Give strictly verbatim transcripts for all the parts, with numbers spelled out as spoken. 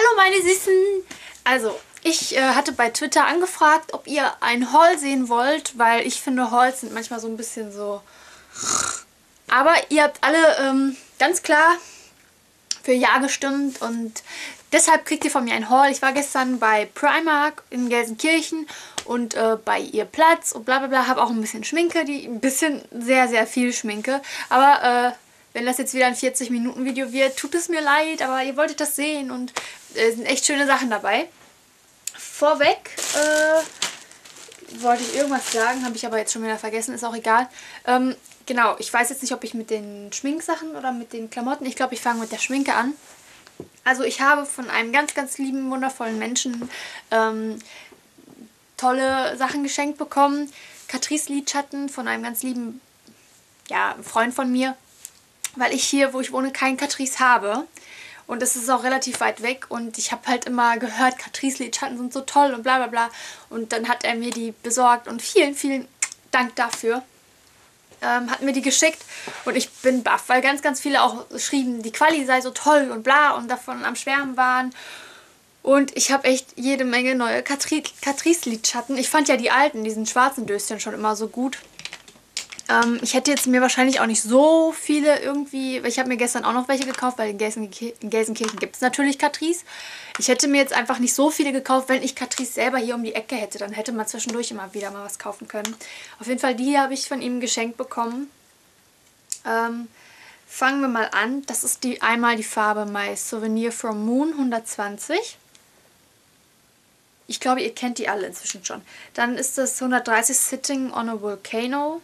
Hallo meine Süßen! Also, ich äh, hatte bei Twitter angefragt, ob ihr ein Haul sehen wollt, weil ich finde, Hauls sind manchmal so ein bisschen so... Aber ihr habt alle ähm, ganz klar für Ja gestimmt und deshalb kriegt ihr von mir ein Haul. Ich war gestern bei Primark in Gelsenkirchen und äh, bei ihr Platz und bla bla bla. Habe auch ein bisschen Schminke, die ein bisschen sehr, sehr viel Schminke. Aber äh, wenn das jetzt wieder ein vierzig Minuten Video wird, tut es mir leid, aber ihr wolltet das sehen und äh, sind echt schöne Sachen dabei. Vorweg äh, wollte ich irgendwas sagen, habe ich aber jetzt schon wieder vergessen, ist auch egal. Ähm, genau, ich weiß jetzt nicht, ob ich mit den Schminksachen oder mit den Klamotten, ich glaube, ich fange mit der Schminke an. Also ich habe von einem ganz, ganz lieben, wundervollen Menschen ähm, tolle Sachen geschenkt bekommen. Catrice Lidschatten von einem ganz lieben ja, Freund von mir, weil ich hier, wo ich wohne, kein Catrice habe. Und es ist auch relativ weit weg und ich habe halt immer gehört, Catrice Lidschatten sind so toll und bla bla bla. Und dann hat er mir die besorgt und vielen, vielen Dank dafür. Ähm, hat mir die geschickt und ich bin baff, weil ganz, ganz viele auch schrieben, die Quali sei so toll und bla und davon am Schwärmen waren. Und ich habe echt jede Menge neue Catrice Lidschatten. Ich fand ja die alten, diesen schwarzen Döschen schon immer so gut. Ähm, ich hätte jetzt mir wahrscheinlich auch nicht so viele irgendwie, weil ich habe mir gestern auch noch welche gekauft, weil in, Gelsenkir in Gelsenkirchen gibt es natürlich Catrice. Ich hätte mir jetzt einfach nicht so viele gekauft, wenn ich Catrice selber hier um die Ecke hätte. Dann hätte man zwischendurch immer wieder mal was kaufen können. Auf jeden Fall, die habe ich von ihm geschenkt bekommen. Ähm, fangen wir mal an. Das ist die einmal die Farbe My Souvenir from Moon hundertzwanzig. Ich glaube, ihr kennt die alle inzwischen schon. Dann ist das hundertdreißig Sitting on a Volcano.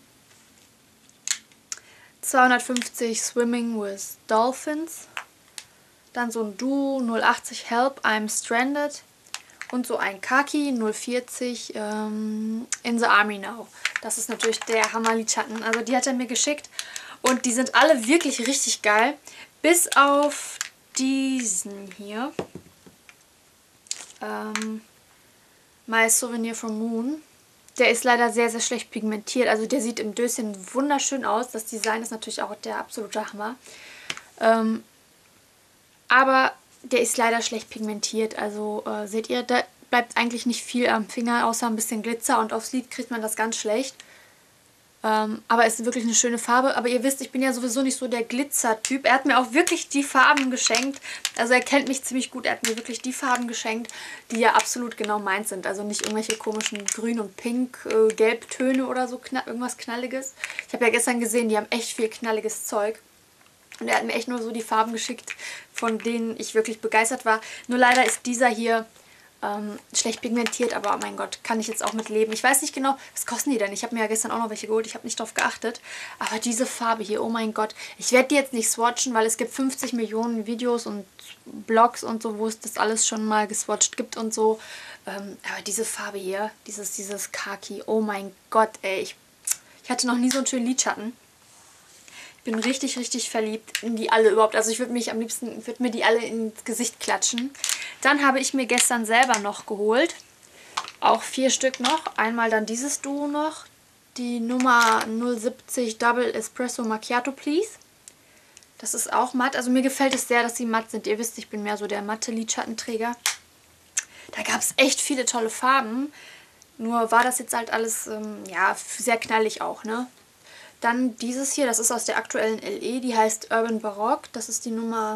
zweihundertfünfzig Swimming with Dolphins. Dann so ein Duo null achtzig Help, I'm Stranded. Und so ein Khaki null vierzig ähm, In the Army Now. Das ist natürlich der Hammer-Lidschatten. Also die hat er mir geschickt. Und die sind alle wirklich richtig geil. Bis auf diesen hier. Ähm, My Souvenir from Moon. Der ist leider sehr, sehr schlecht pigmentiert. Also der sieht im Döschen wunderschön aus. Das Design ist natürlich auch der absolute Hammer. Ähm, aber der ist leider schlecht pigmentiert. Also äh, seht ihr, da bleibt eigentlich nicht viel am Finger, außer ein bisschen Glitzer. Und aufs Lid kriegt man das ganz schlecht. Ähm, aber es ist wirklich eine schöne Farbe. Aber ihr wisst, ich bin ja sowieso nicht so der Glitzer-Typ. Er hat mir auch wirklich die Farben geschenkt. Also er kennt mich ziemlich gut. Er hat mir wirklich die Farben geschenkt, die ja absolut genau meins sind. Also nicht irgendwelche komischen Grün- und Pink-Gelbtöne oder so. Kna irgendwas Knalliges. Ich habe ja gestern gesehen, die haben echt viel knalliges Zeug. Und er hat mir echt nur so die Farben geschickt, von denen ich wirklich begeistert war. Nur leider ist dieser hier Ähm, schlecht pigmentiert, aber oh mein Gott, kann ich jetzt auch mit leben. Ich weiß nicht genau, was kosten die denn? Ich habe mir ja gestern auch noch welche geholt, ich habe nicht drauf geachtet. Aber diese Farbe hier, oh mein Gott. Ich werde die jetzt nicht swatchen, weil es gibt fünfzig Millionen Videos und Blogs und so, wo es das alles schon mal geswatcht gibt und so. Ähm, aber diese Farbe hier, dieses, dieses Khaki, oh mein Gott, ey. Ich, ich hatte noch nie so einen schönen Lidschatten. Ich bin richtig, richtig verliebt in die alle überhaupt. Also ich würde mich am liebsten, würde mir die alle ins Gesicht klatschen. Dann habe ich mir gestern selber noch geholt. Auch vier Stück noch. Einmal dann dieses Duo noch. Die Nummer null siebzig Double Espresso Macchiato Please. Das ist auch matt. Also mir gefällt es sehr, dass sie matt sind. Ihr wisst, ich bin mehr so der matte Lidschattenträger. Da gab es echt viele tolle Farben. Nur war das jetzt halt alles, ähm, ja, sehr knallig auch, ne? Dann dieses hier, das ist aus der aktuellen L E, die heißt Urban Baroque. Das ist die Nummer,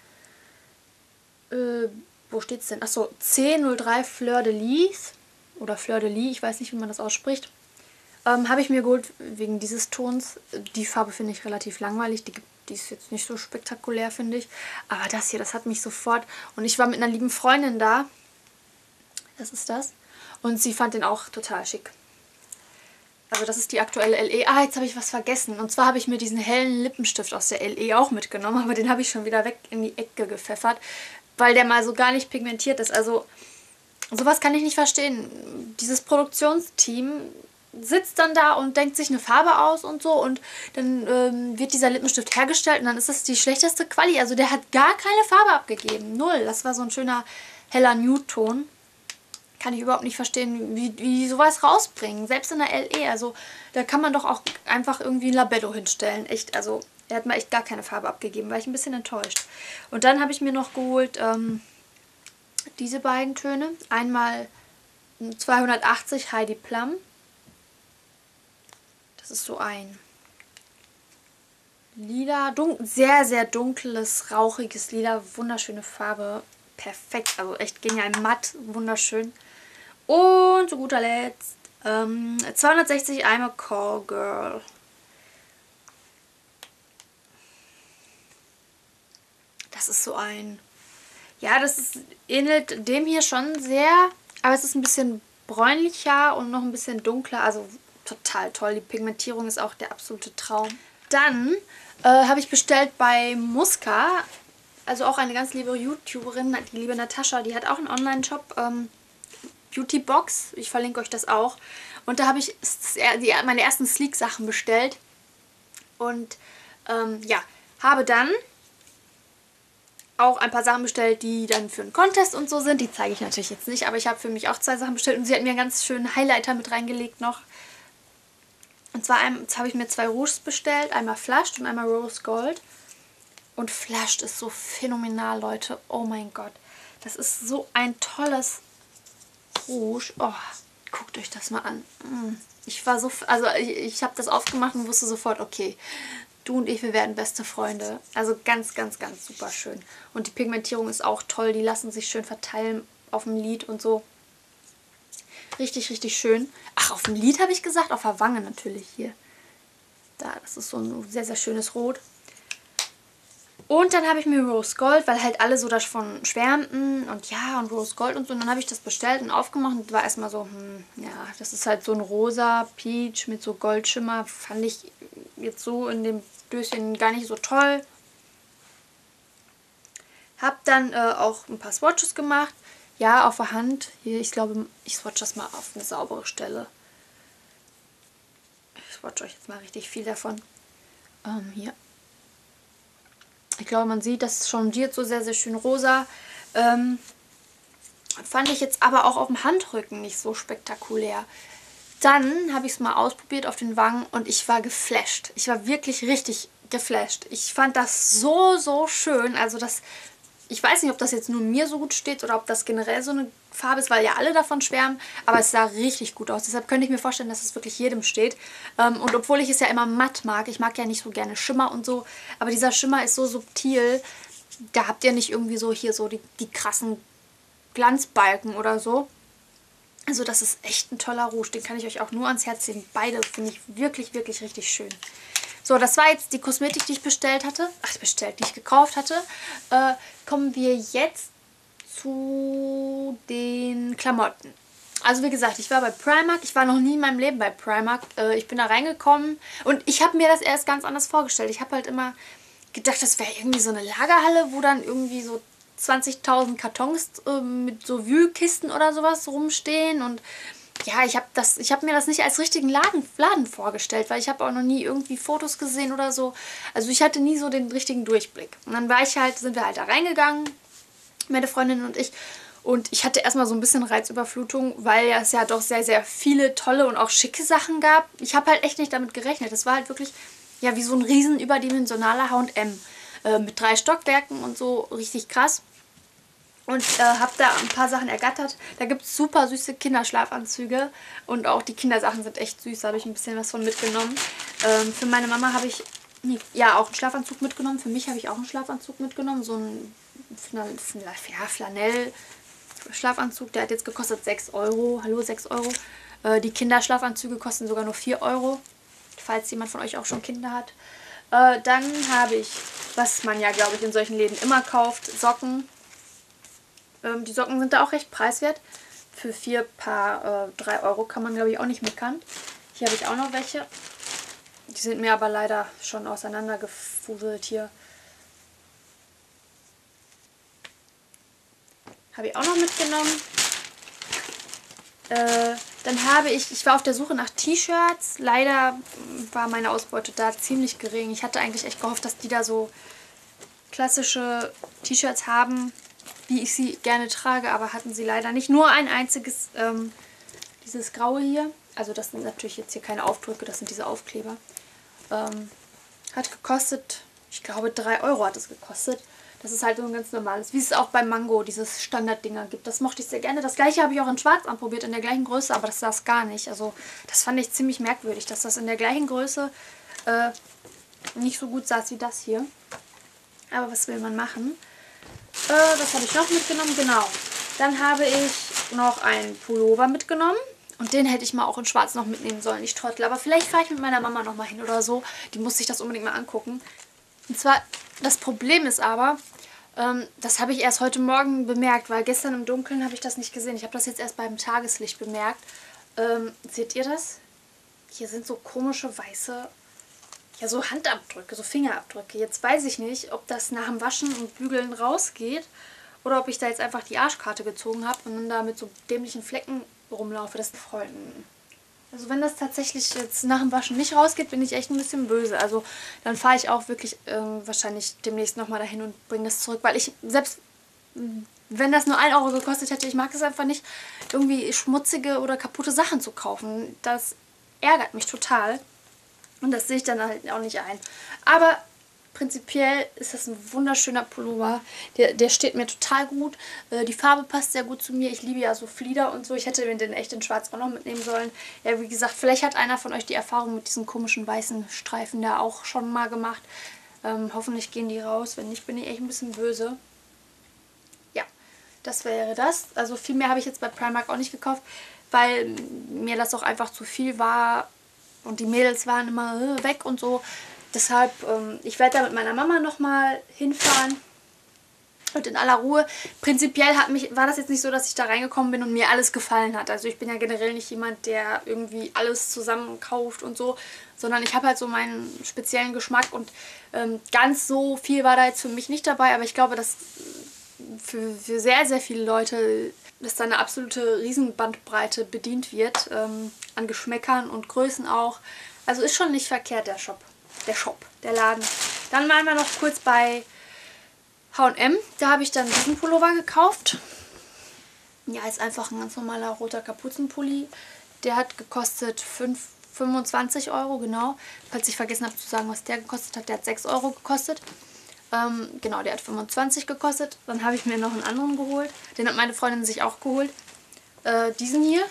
äh, wo steht's denn? Achso, C null drei Fleur de Lis. Oder Fleur de Lis, ich weiß nicht, wie man das ausspricht. Ähm, habe ich mir geholt wegen dieses Tons. Die Farbe finde ich relativ langweilig. Die, die ist jetzt nicht so spektakulär, finde ich. Aber das hier, das hat mich sofort... Und ich war mit einer lieben Freundin da. Das ist das. Und sie fand den auch total schick. Also das ist die aktuelle L E. Ah, jetzt habe ich was vergessen. Und zwar habe ich mir diesen hellen Lippenstift aus der L E auch mitgenommen. Aber den habe ich schon wieder weg in die Ecke gepfeffert. Weil der mal so gar nicht pigmentiert ist. Also sowas kann ich nicht verstehen. Dieses Produktionsteam sitzt dann da und denkt sich eine Farbe aus und so. Und dann ähm, wird dieser Lippenstift hergestellt. Und dann ist das die schlechteste Quali. Also der hat gar keine Farbe abgegeben. Null. Das war so ein schöner heller Nude-Ton. Kann ich überhaupt nicht verstehen, wie, wie die sowas rausbringen. Selbst in der L E, also da kann man doch auch einfach irgendwie ein Labello hinstellen. Echt, also er hat mir echt gar keine Farbe abgegeben, war ich ein bisschen enttäuscht. Und dann habe ich mir noch geholt, ähm, diese beiden Töne. Einmal zweihundertachtzig Heidi Plum. Das ist so ein lila, dun- sehr, sehr dunkles, rauchiges Lila. Wunderschöne Farbe. Perfekt, also echt genial. Matt, wunderschön. Und zu guter Letzt ähm, zweihundertsechzig I'm a Call Girl. Das ist so ein... Ja, das ist, ähnelt dem hier schon sehr, aber es ist ein bisschen bräunlicher und noch ein bisschen dunkler. Also total toll. Die Pigmentierung ist auch der absolute Traum. Dann äh, habe ich bestellt bei Muska, also auch eine ganz liebe YouTuberin, die liebe Natascha, die hat auch einen Online-Shop, ähm, Beauty Box. Ich verlinke euch das auch. Und da habe ich die, meine ersten Sleek-Sachen bestellt. Und ähm, ja, habe dann auch ein paar Sachen bestellt, die dann für einen Contest und so sind. Die zeige ich natürlich jetzt nicht, aber ich habe für mich auch zwei Sachen bestellt und sie hat mir einen ganz schönen Highlighter mit reingelegt noch. Und zwar jetzt habe ich mir zwei Rouges bestellt, einmal Flushed und einmal Rose Gold. Und Flushed ist so phänomenal, Leute. Oh mein Gott. Das ist so ein tolles Rouge. Oh, guckt euch das mal an. Ich war so, also ich, ich habe das aufgemacht und wusste sofort, okay, du und ich, wir werden beste Freunde. Also ganz, ganz, ganz super schön. Und die Pigmentierung ist auch toll. Die lassen sich schön verteilen auf dem Lid und so. Richtig, richtig schön. Ach, auf dem Lid habe ich gesagt, auf der Wange natürlich hier. Da, das ist so ein sehr, sehr schönes Rot. Und dann habe ich mir Rose Gold, weil halt alle so davon schwärmten und ja, und Rose Gold und so. Und dann habe ich das bestellt und aufgemacht und war erstmal so, hm, ja, das ist halt so ein rosa Peach mit so Goldschimmer. Fand ich jetzt so in dem Döschen gar nicht so toll. Hab dann äh, auch ein paar Swatches gemacht. Ja, auf der Hand. Hier, ich glaube, ich swatch das mal auf eine saubere Stelle. Ich swatch euch jetzt mal richtig viel davon. Ähm, hier. Ich glaube, man sieht, das changiert so sehr, sehr schön rosa. Ähm, fand ich jetzt aber auch auf dem Handrücken nicht so spektakulär. Dann habe ich es mal ausprobiert auf den Wangen und ich war geflasht. Ich war wirklich richtig geflasht. Ich fand das so, so schön. Also das, ich weiß nicht, ob das jetzt nur mir so gut steht oder ob das generell so eine Farbe ist, weil ja alle davon schwärmen. Aber es sah richtig gut aus. Deshalb könnte ich mir vorstellen, dass es wirklich jedem steht. Und obwohl ich es ja immer matt mag, ich mag ja nicht so gerne Schimmer und so, aber dieser Schimmer ist so subtil, da habt ihr nicht irgendwie so hier so die, die krassen Glanzbalken oder so. Also das ist echt ein toller Rouge. Den kann ich euch auch nur ans Herz legen. Beide finde ich wirklich, wirklich richtig schön. So, das war jetzt die Kosmetik, die ich bestellt hatte. Ach, bestellt, die ich gekauft hatte. Äh, kommen wir jetzt zu den Klamotten. Also wie gesagt, ich war bei Primark. Ich war noch nie in meinem Leben bei Primark. Äh, ich bin da reingekommen und ich habe mir das erst ganz anders vorgestellt. Ich habe halt immer gedacht, das wäre irgendwie so eine Lagerhalle, wo dann irgendwie so zwanzigtausend Kartons äh, mit so Wühlkisten oder sowas rumstehen. Und ja, ich habe das, ich habe mir das nicht als richtigen Laden, Laden vorgestellt, weil ich habe auch noch nie irgendwie Fotos gesehen oder so. Also ich hatte nie so den richtigen Durchblick. Und dann war ich halt, sind wir halt da reingegangen, meine Freundin und ich. Und ich hatte erstmal so ein bisschen Reizüberflutung, weil es ja doch sehr, sehr viele tolle und auch schicke Sachen gab. Ich habe halt echt nicht damit gerechnet. Das war halt wirklich, ja, wie so ein riesen überdimensionaler H und M. Äh, mit drei Stockwerken und so, richtig krass. Und äh, habe da ein paar Sachen ergattert. Da gibt es super süße Kinderschlafanzüge. Und auch die Kindersachen sind echt süß. Da habe ich ein bisschen was von mitgenommen. Ähm, für meine Mama habe ich ja auch einen Schlafanzug mitgenommen. Für mich habe ich auch einen Schlafanzug mitgenommen. So ein ja, Flanell-Schlafanzug. Der hat jetzt gekostet sechs Euro. Hallo, sechs Euro. Äh, die Kinderschlafanzüge kosten sogar nur vier Euro. Falls jemand von euch auch schon Kinder hat. Äh, dann habe ich, was man ja, glaube ich, in solchen Läden immer kauft, Socken. Ähm, die Socken sind da auch recht preiswert. Für vier Paar äh, drei Euro kann man, glaube ich, auch nicht meckern. Hier habe ich auch noch welche. Die sind mir aber leider schon auseinandergefuselt hier. Habe ich auch noch mitgenommen. Äh, dann habe ich, ich war auf der Suche nach T-Shirts. Leider war meine Ausbeute da ziemlich gering. Ich hatte eigentlich echt gehofft, dass die da so klassische T-Shirts haben, wie ich sie gerne trage, aber hatten sie leider nicht. Nur ein einziges, ähm, dieses graue hier. Also das sind natürlich jetzt hier keine Aufdrücke, das sind diese Aufkleber. Ähm, hat gekostet, ich glaube drei Euro hat es gekostet. Das ist halt so ein ganz normales, wie es auch beim Mango dieses Standarddinger gibt. Das mochte ich sehr gerne. Das gleiche habe ich auch in Schwarz anprobiert, in der gleichen Größe, aber das saß gar nicht. Also das fand ich ziemlich merkwürdig, dass das in der gleichen Größe äh, nicht so gut saß wie das hier. Aber was will man machen? Äh, was habe ich noch mitgenommen? Genau. Dann habe ich noch einen Pullover mitgenommen. Und den hätte ich mal auch in Schwarz noch mitnehmen sollen, ich Trottel. Aber vielleicht fahre ich mit meiner Mama noch mal hin oder so. Die muss sich das unbedingt mal angucken. Und zwar, das Problem ist aber, ähm, das habe ich erst heute Morgen bemerkt, weil gestern im Dunkeln habe ich das nicht gesehen. Ich habe das jetzt erst beim Tageslicht bemerkt. Ähm, seht ihr das? Hier sind so komische weiße, ja so Handabdrücke, so Fingerabdrücke. Jetzt weiß ich nicht, ob das nach dem Waschen und Bügeln rausgeht oder ob ich da jetzt einfach die Arschkarte gezogen habe und dann da mit so dämlichen Flecken rumlaufe. Das Freunden. Also wenn das tatsächlich jetzt nach dem Waschen nicht rausgeht, bin ich echt ein bisschen böse. Also dann fahre ich auch wirklich ähm, wahrscheinlich demnächst nochmal dahin und bringe das zurück. Weil ich, selbst wenn das nur ein Euro gekostet hätte, ich mag es einfach nicht, irgendwie schmutzige oder kaputte Sachen zu kaufen. Das ärgert mich total. Und das sehe ich dann halt auch nicht ein. Aber prinzipiell ist das ein wunderschöner Pullover. Der, der steht mir total gut. Äh, die Farbe passt sehr gut zu mir. Ich liebe ja so Flieder und so. Ich hätte den echt in Schwarz auch noch mitnehmen sollen. Ja, wie gesagt, vielleicht hat einer von euch die Erfahrung mit diesen komischen weißen Streifen da auch schon mal gemacht. Ähm, hoffentlich gehen die raus. Wenn nicht, bin ich echt ein bisschen böse. Ja, das wäre das. Also viel mehr habe ich jetzt bei Primark auch nicht gekauft, weil mir das auch einfach zu viel war. Und die Mädels waren immer äh, weg und so. Deshalb, ähm, ich werde da mit meiner Mama nochmal hinfahren und in aller Ruhe. Prinzipiell hat mich, war das jetzt nicht so, dass ich da reingekommen bin und mir alles gefallen hat. Also ich bin ja generell nicht jemand, der irgendwie alles zusammen kauft und so, sondern ich habe halt so meinen speziellen Geschmack und ähm, ganz so viel war da jetzt für mich nicht dabei. Aber ich glaube, dass für, für sehr, sehr viele Leute, dass da eine absolute Riesenbandbreite bedient wird, ähm, an Geschmäckern und Größen auch. Also ist schon nicht verkehrt, der Shop. Der Shop, der Laden. Dann waren wir noch kurz bei H und M. Da habe ich dann diesen Pullover gekauft. Ja, ist einfach ein ganz normaler roter Kapuzenpulli. Der hat gekostet fünfundzwanzig Euro, genau. Falls ich vergessen habe zu sagen, was der gekostet hat, der hat sechs Euro gekostet. Ähm, genau, der hat fünfundzwanzig gekostet. Dann habe ich mir noch einen anderen geholt. Den hat meine Freundin sich auch geholt. Äh, diesen hier.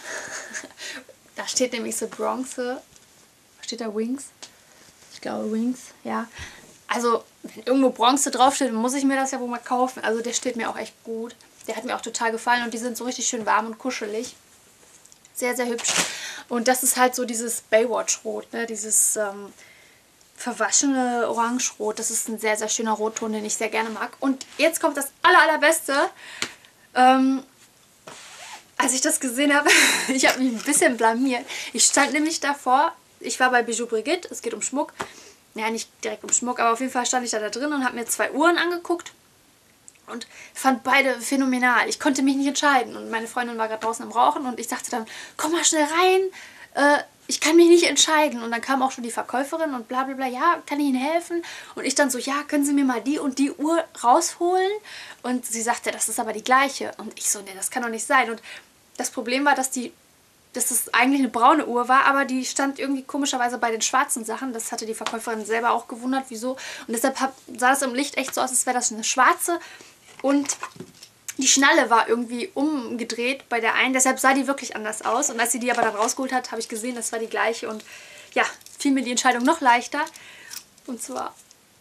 Da steht nämlich so Bronze. Was steht da? Wings? Ich glaube Wings, ja. Also, wenn irgendwo Bronze draufsteht, muss ich mir das ja wohl mal kaufen. Also, der steht mir auch echt gut. Der hat mir auch total gefallen und die sind so richtig schön warm und kuschelig. Sehr, sehr hübsch. Und das ist halt so dieses Baywatch-Rot, ne? Dieses ähm, verwaschene Orange-Rot. Das ist ein sehr, sehr schöner Rotton, den ich sehr gerne mag. Und jetzt kommt das aller, allerbeste. Ähm, als ich das gesehen habe, ich habe mich ein bisschen blamiert. Ich stand nämlich davor. Ich war bei Bijou Brigitte, es geht um Schmuck. Ja, nicht direkt um Schmuck, aber auf jeden Fall stand ich da, da drin und habe mir zwei Uhren angeguckt. Und fand beide phänomenal. Ich konnte mich nicht entscheiden. Und meine Freundin war gerade draußen am Rauchen und ich sagte dann, komm mal schnell rein, äh, ich kann mich nicht entscheiden. Und dann kam auch schon die Verkäuferin und bla bla bla, ja, kann ich Ihnen helfen? Und ich dann so, ja, können Sie mir mal die und die Uhr rausholen? Und sie sagte, das ist aber die gleiche. Und ich so, ne, das kann doch nicht sein. Und das Problem war, dass die dass das eigentlich eine braune Uhr war, aber die stand irgendwie komischerweise bei den schwarzen Sachen. Das hatte die Verkäuferin selber auch gewundert, wieso. Und deshalb hab, sah das im Licht echt so aus, als wäre das eine schwarze. Und die Schnalle war irgendwie umgedreht bei der einen. Deshalb sah die wirklich anders aus. Und als sie die aber dann rausgeholt hat, habe ich gesehen, das war die gleiche. Und ja, fiel mir die Entscheidung noch leichter. Und zwar...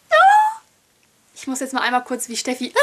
Ich muss jetzt mal einmal kurz wie Steffi...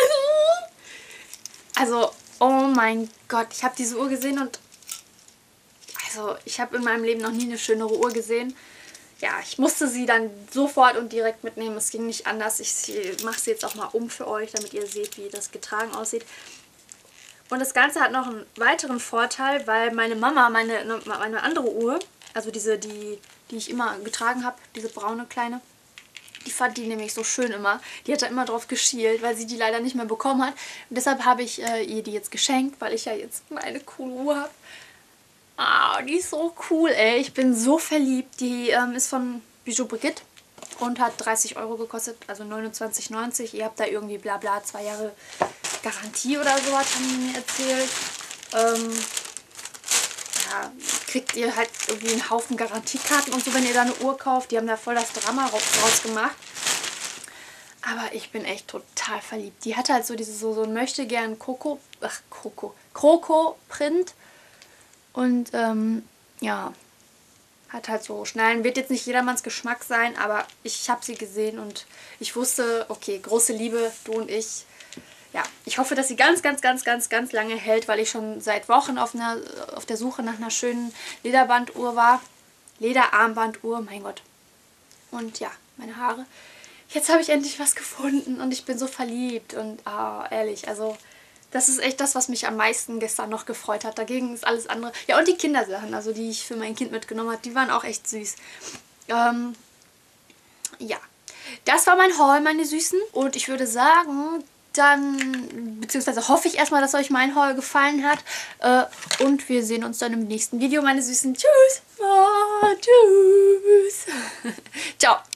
Also, oh mein Gott, ich habe diese Uhr gesehen und... Also, ich habe in meinem Leben noch nie eine schönere Uhr gesehen. Ja, ich musste sie dann sofort und direkt mitnehmen. Es ging nicht anders. Ich mache sie jetzt auch mal um für euch, damit ihr seht, wie das getragen aussieht. Und das Ganze hat noch einen weiteren Vorteil, weil meine Mama, meine, meine andere Uhr, also diese, die, die ich immer getragen habe, diese braune kleine, die fand die nämlich so schön immer. Die hat da immer drauf geschielt, weil sie die leider nicht mehr bekommen hat. Und deshalb habe ich äh, ihr die jetzt geschenkt, weil ich ja jetzt eine coole Uhr habe. Ah, die ist so cool, ey. Ich bin so verliebt. Die ähm, ist von Bijou Brigitte und hat dreißig Euro gekostet, also neunundzwanzig neunzig. Ihr habt da irgendwie bla bla zwei Jahre Garantie oder so, hat man mir erzählt. Ähm, ja, kriegt ihr halt irgendwie einen Haufen Garantiekarten und so, wenn ihr da eine Uhr kauft. Die haben da voll das Drama raus gemacht. Aber ich bin echt total verliebt. Die hat halt so diese so, so ein möchte gern Koko, ach Koko, Kroko-Print. Und ähm, ja, hat halt so Schnallen. Wird jetzt nicht jedermanns Geschmack sein, aber ich habe sie gesehen und ich wusste, okay, große Liebe, du und ich. Ja, ich hoffe, dass sie ganz, ganz, ganz, ganz, ganz lange hält, weil ich schon seit Wochen auf, einer, auf der Suche nach einer schönen Lederbanduhr war. Lederarmbanduhr, mein Gott. Und ja, meine Haare. Jetzt habe ich endlich was gefunden und ich bin so verliebt. Und ah, ehrlich, also das ist echt das, was mich am meisten gestern noch gefreut hat. Dagegen ist alles andere. Ja, und die Kindersachen, also die ich für mein Kind mitgenommen habe, die waren auch echt süß. Ähm, ja, das war mein Haul, meine Süßen. Und ich würde sagen, dann, beziehungsweise hoffe ich erstmal, dass euch mein Haul gefallen hat. Äh, und wir sehen uns dann im nächsten Video, meine Süßen. Tschüss. Ah, tschüss. Ciao.